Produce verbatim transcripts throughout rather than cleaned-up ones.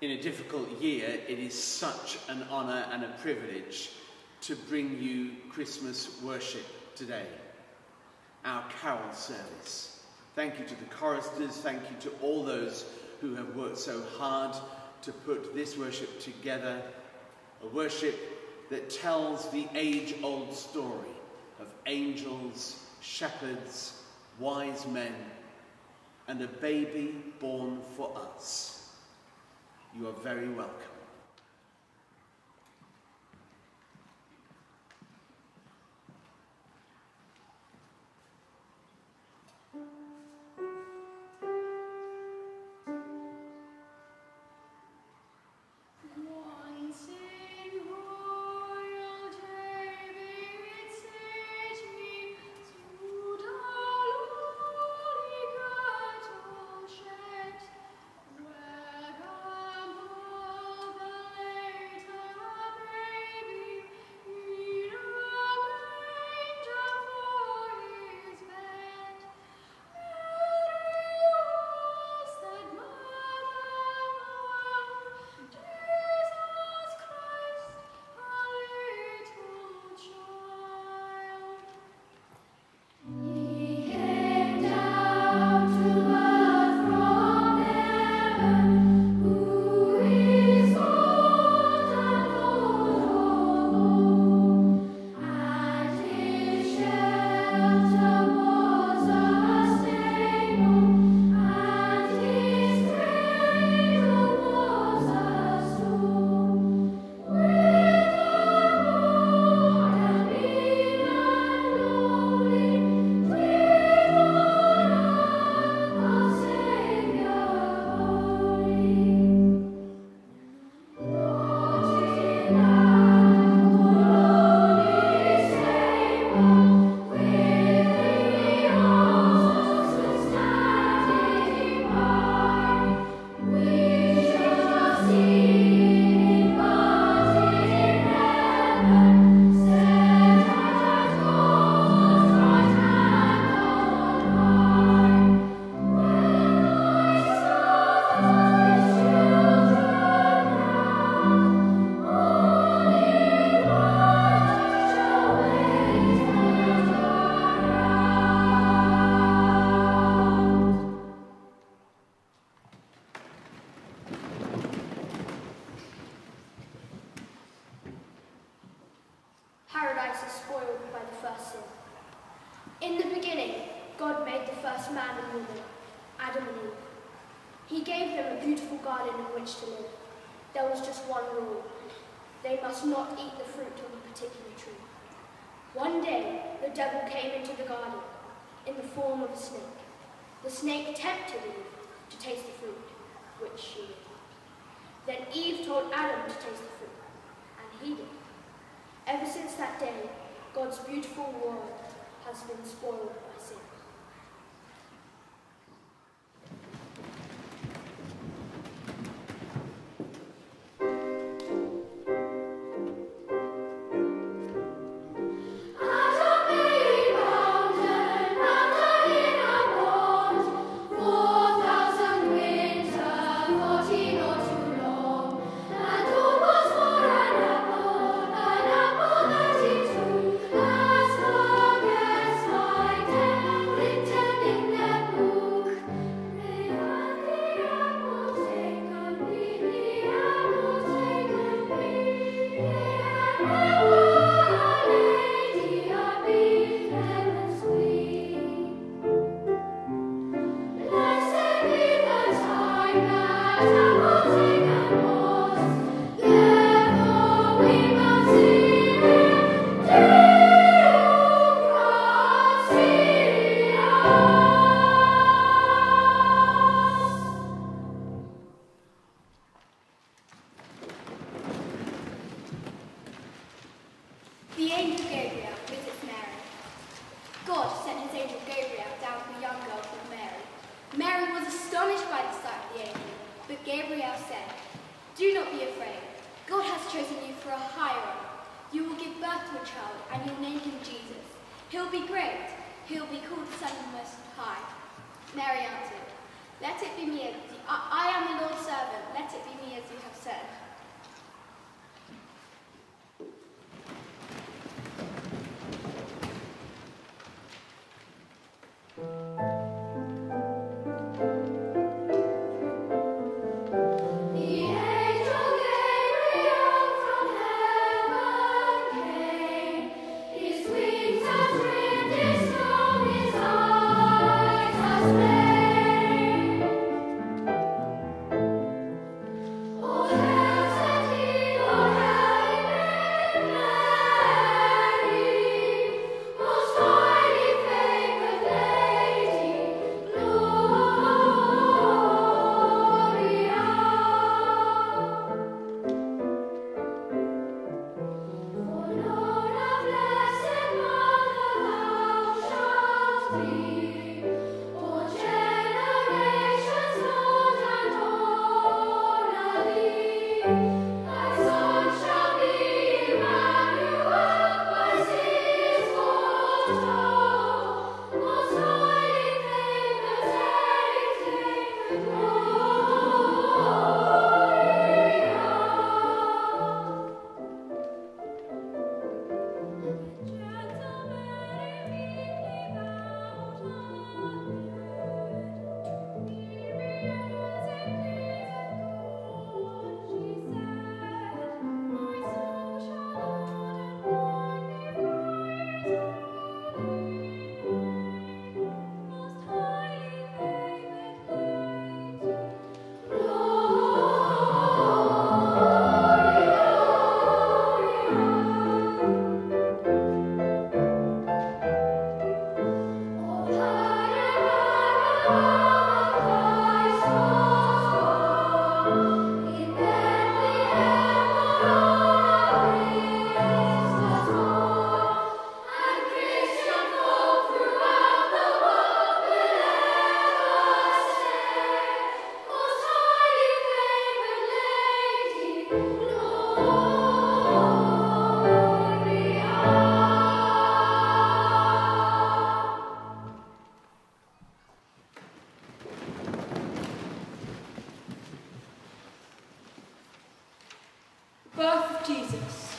In a difficult year, it is such an honour and a privilege to bring you Christmas worship today, our carol service. Thank you to the choristers, thank you to all those who have worked so hard to put this worship together, a worship that tells the age-old story of angels, shepherds, wise men, and a baby born for us. You are very welcome. Paradise is spoiled by the first sin. In the beginning, God made the first man and woman, Adam and Eve. He gave them a beautiful garden in which to live. There was just one rule. They must not eat the fruit of a particular tree. One day, the devil came into the garden in the form of a snake. The snake tempted Eve to taste the fruit, which she did. Then Eve told Adam to taste the fruit, and he did. Ever since that day, God's beautiful world has been spoiled by sin. The angel Gabriel visits Mary. God sent his angel Gabriel down to a young girl called Mary. Mary was astonished by the sight of the angel, but Gabriel said, "Do not be afraid. God has chosen you for a higher honor. You will give birth to a child, and you'll name him Jesus. He'll be great. He'll be called the Son of the Most High." Mary answered, Let it be me as you, I, I am the Lord's servant. Let it be me as you have said. Birth of Jesus.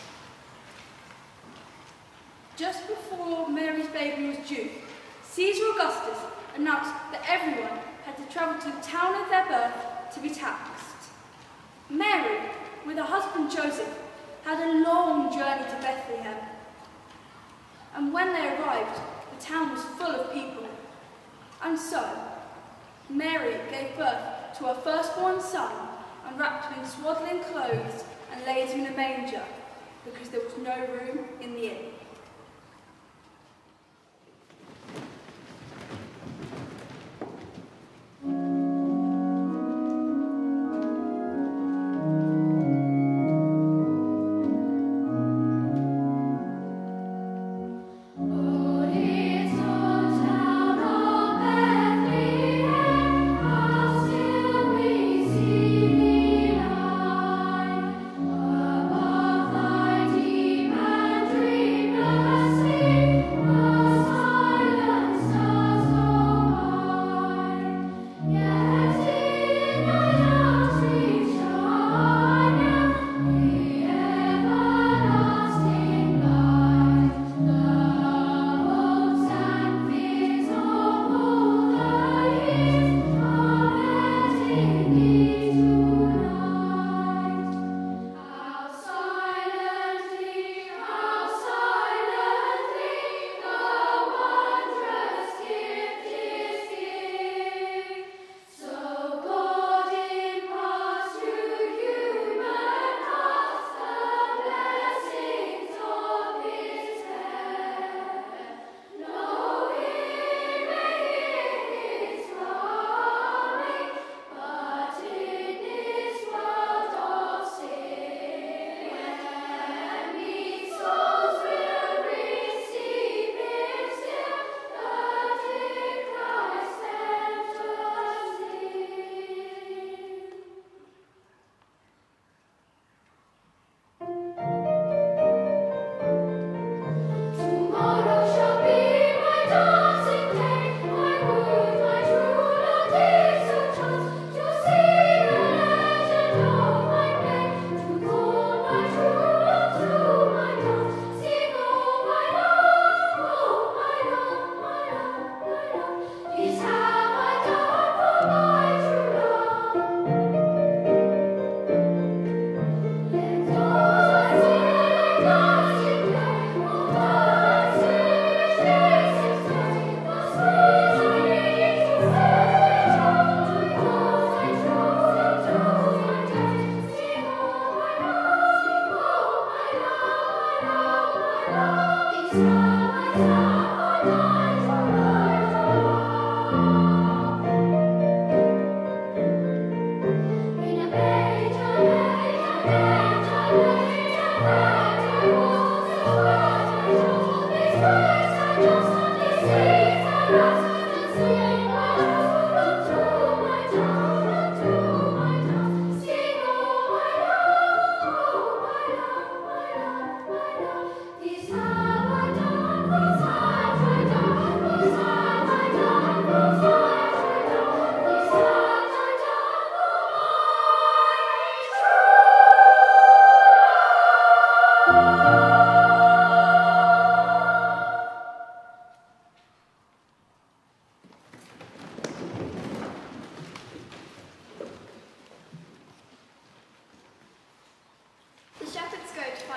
Just before Mary's baby was due, Caesar Augustus announced that everyone had to travel to the town of their birth to be taxed. Mary, with her husband Joseph, had a long journey to Bethlehem. And when they arrived, the town was full of people. And so, Mary gave birth to her firstborn son and wrapped him in swaddling clothes and laid him in a manger, because there was no room in the inn. Dream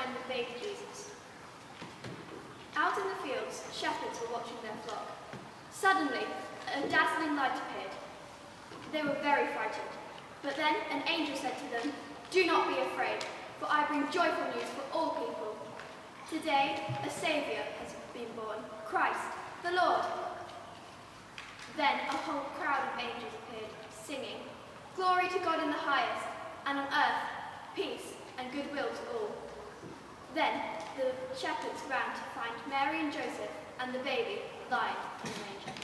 find the baby Jesus. Out in the fields, shepherds were watching their flock. Suddenly, a dazzling light appeared. They were very frightened, but then an angel said to them, "Do not be afraid, for I bring joyful news for all people. Today, a Saviour has been born, Christ, the Lord." Then a whole crowd of angels appeared, singing, "Glory to God in the highest, and on earth, peace and goodwill to all." Then the shepherds ran to find Mary and Joseph and the baby lying in the manger.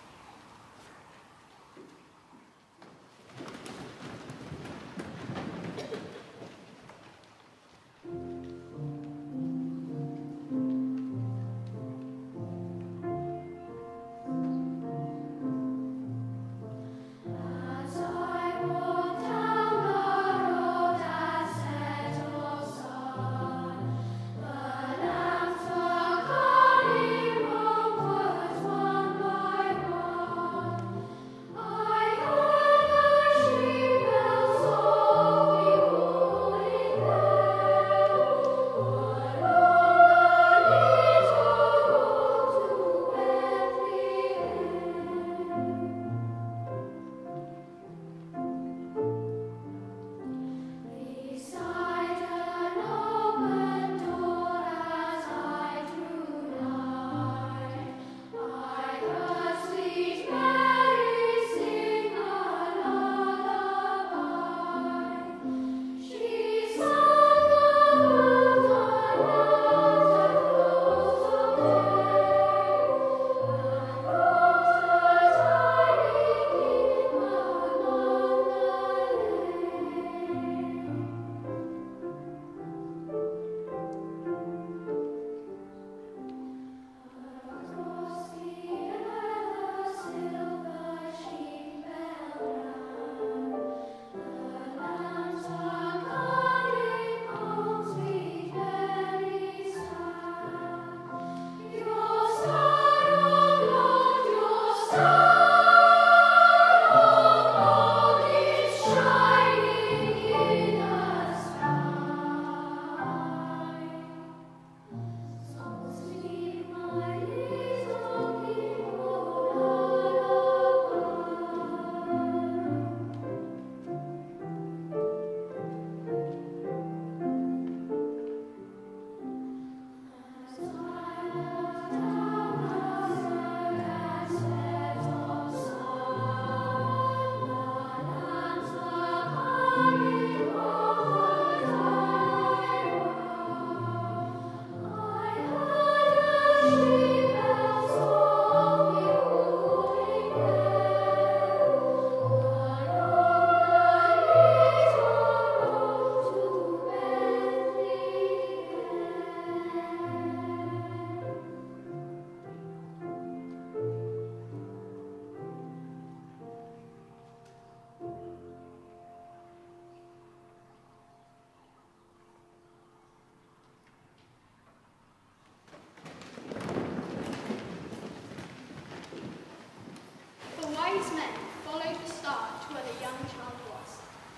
Wise men followed the star to where the young child was.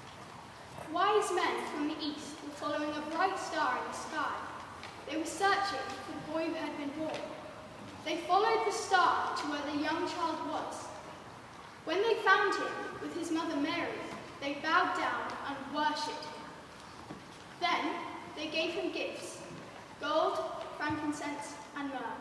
Wise men from the east were following a bright star in the sky. They were searching for the boy who had been born. They followed the star to where the young child was. When they found him with his mother Mary, they bowed down and worshipped him. Then they gave him gifts, gold, frankincense, and myrrh.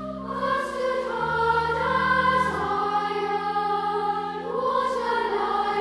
Alive.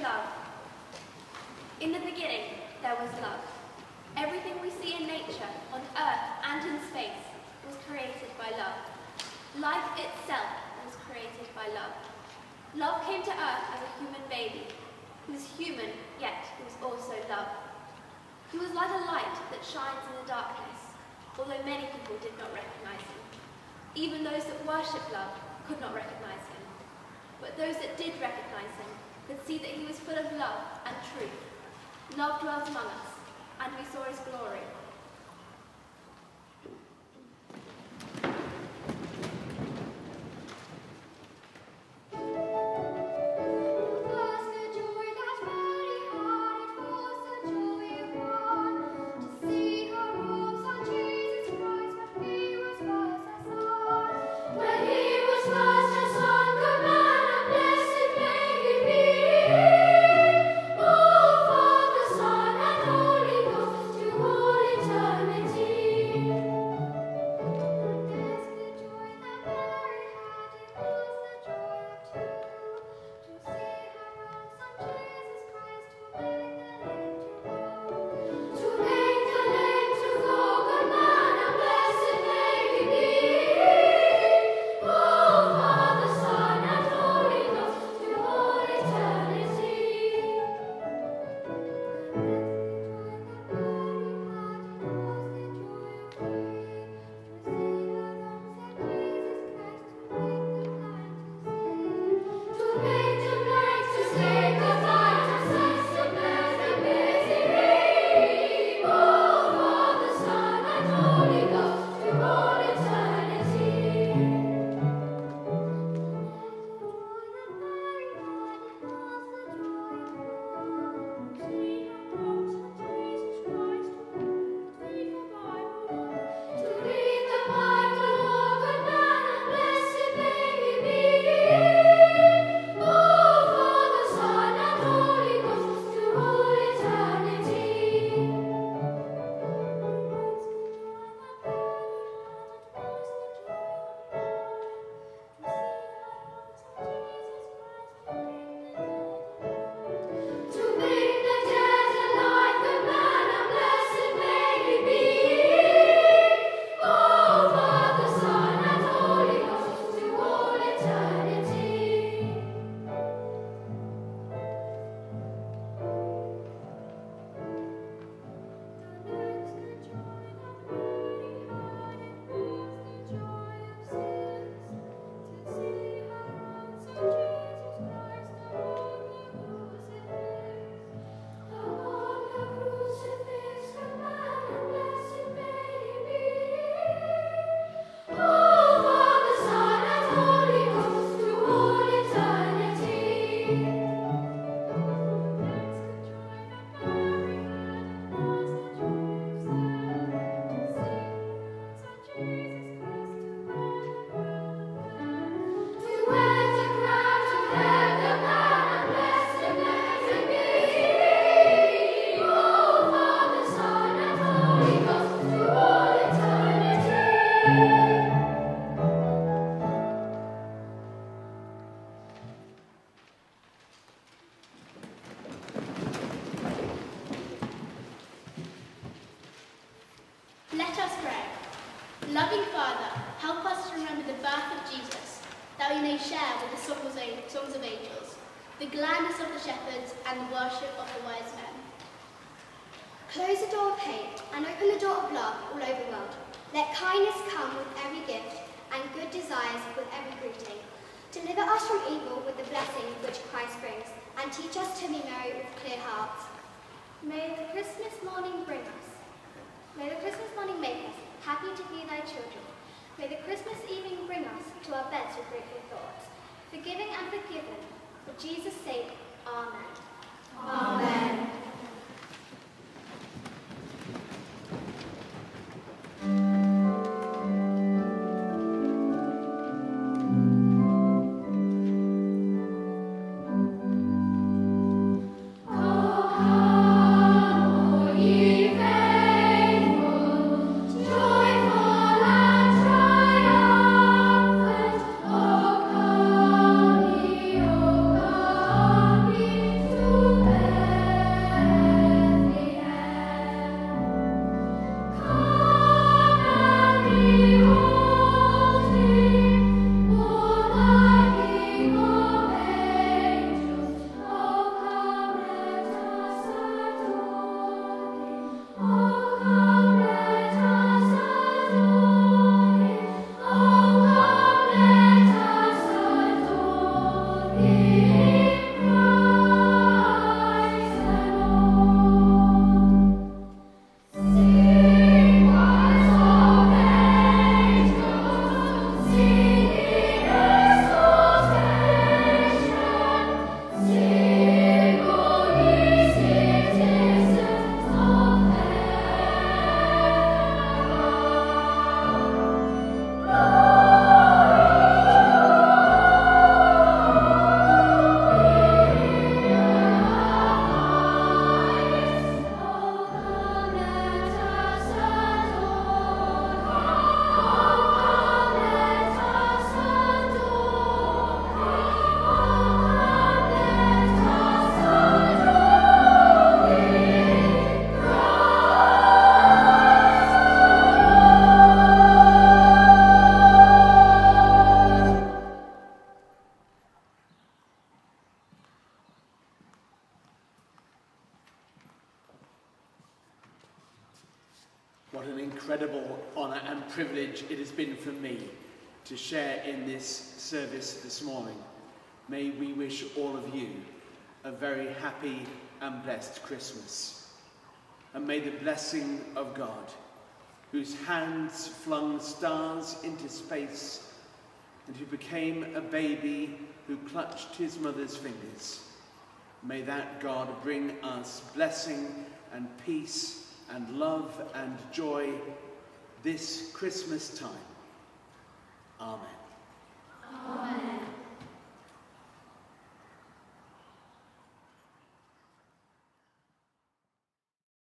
love. In the beginning, there was love. Everything we see in nature, on earth and in space, was created by love. Life itself was created by love. Love came to earth as a human baby. He was human, yet he was also love. He was like a light that shines in the darkness, although many people did not recognize him. Even those that worship love could not recognize him. But those that did recognize him could see that he was full of love and truth. Love dwelt among us, and we saw his glory. Let us pray. Loving Father, help us to remember the birth of Jesus, that we may share with the songs of, songs of angels, the gladness of the shepherds, and the worship of the wise men. Close the door of hate and open the door of love all over the world. Let kindness come with every gift and good desires with every greeting. Deliver us from evil with the blessing which Christ brings, and teach us to be merry with clear hearts. May the Christmas morning bring us. May the Christmas morning make us happy to be thy children. May the Christmas evening bring us to our beds with grateful thoughts, forgiving and forgiven. For Jesus' sake, Amen. Amen. To What an incredible honour and privilege it has been for me to share in this service this morning. May we wish all of you a very happy and blessed Christmas. And may the blessing of God, whose hands flung stars into space and who became a baby who clutched his mother's fingers, may that God bring us blessing and peace and love and joy this Christmas time.